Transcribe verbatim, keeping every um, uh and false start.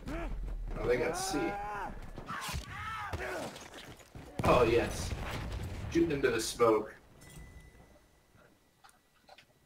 Oh, they got C. Oh, yes. Shooting into the smoke.